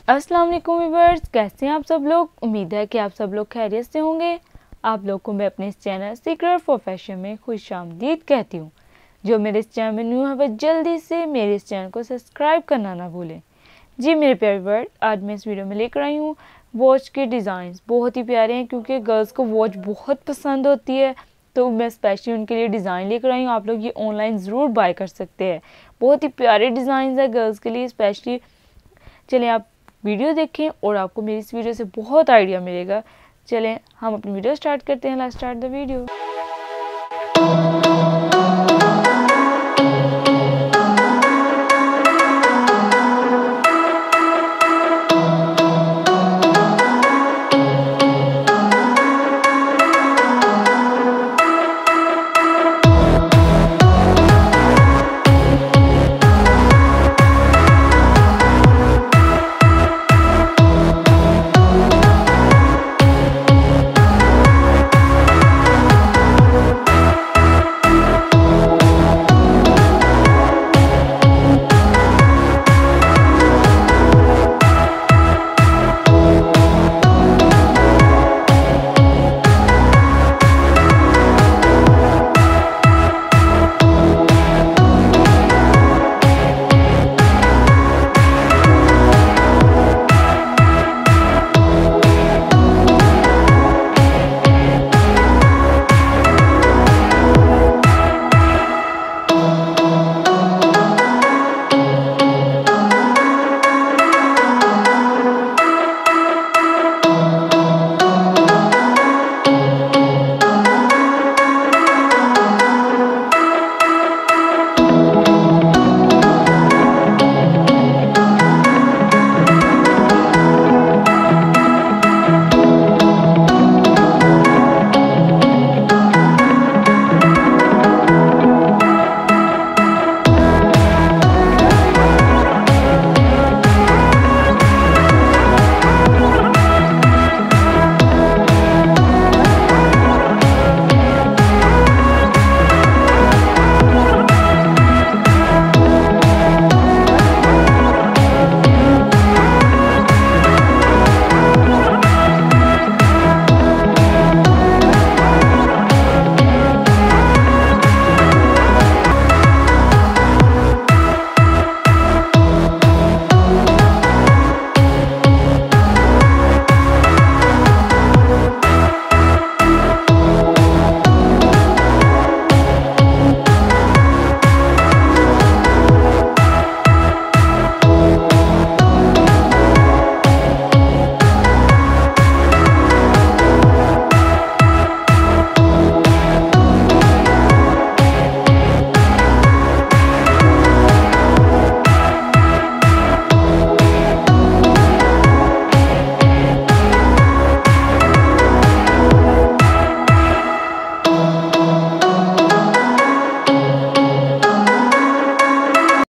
अस्सलाम वालेकुम व्यूअर्स, कैसे हैं आप सब लोग। उम्मीद है कि आप सब लोग खैरियत से होंगे। आप लोग को मैं अपने इस चैनल सीक्रेट फॉर फैशन में खुशामदीद कहती हूँ। जो मेरे इस चैनल में न्यू है वह जल्दी से मेरे इस चैनल को सब्सक्राइब करना ना भूलें। जी मेरे प्यारे व्यूअर्स, आज मैं इस वीडियो में लेकर आई हूँ वॉच के डिज़ाइन। बहुत ही प्यारे हैं क्योंकि गर्ल्स को वॉच बहुत पसंद होती है, तो मैं स्पेशली उनके लिए डिज़ाइन लेकर आई हूँ। आप लोग ये ऑनलाइन ज़रूर बाय कर सकते हैं। बहुत ही प्यारे डिज़ाइन है गर्ल्स के लिए स्पेशली। चलें आप वीडियो देखें और आपको मेरी इस वीडियो से बहुत आइडिया मिलेगा। चलें हम अपनी वीडियो स्टार्ट करते हैं। Let's start the video.